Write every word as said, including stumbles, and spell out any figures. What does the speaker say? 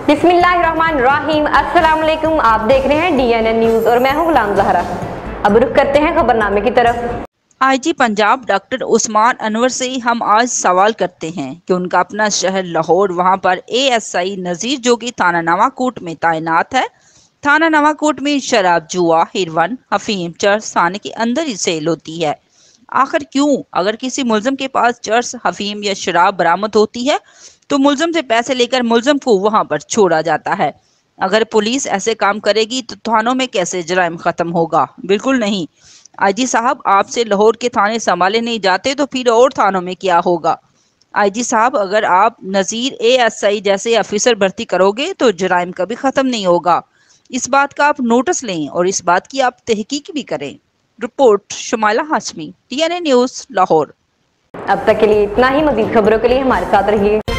बिस्मिल्लाहिर्रहमानिर्रहीम। अस्सलाम वालेकुम। आप देख रहे हैं डी एन एन न्यूज़ और मैं हूं गुलाम ज़हरा। अब रुख करते हैं खबरनामे की तरफ। आईजी पंजाब डॉक्टर उस्मान अनवर से हम आज सवाल करते हैं कि उनका अपना शहर लाहौर, वहां पर एएसआई नज़ीर जो कि थाना नवाकोट में तैनात है। थाना नवाकोट में शराब, जुआ, हिरवन, अफीम, चर्स थाने के अंदर ही सेल होती है। आखिर क्यों? अगर किसी मुलजम के पास चर्स, हफीम या शराब बरामद होती है तो मुलजम से पैसे लेकर मुलजम को वहां पर छोड़ा जाता है। अगर पुलिस ऐसे काम करेगी तो थानों में कैसे जराइम खत्म होगा? बिल्कुल नहीं। आईजी साहब, आपसे लाहौर के थाने संभाले नहीं जाते तो फिर और थानों में क्या होगा? आईजी साहब, अगर आप नज़ीर एएसआई जैसे ऑफिसर भर्ती करोगे तो जराइम कभी खत्म नहीं होगा। इस बात का आप नोटिस लें और इस बात की आप तहकीक भी करें। Report Shamaila Hashmi, D N A news, Lahore. अब तक के लिए इतना ही। मजीद खबरों के लिए हमारे साथ रहिए।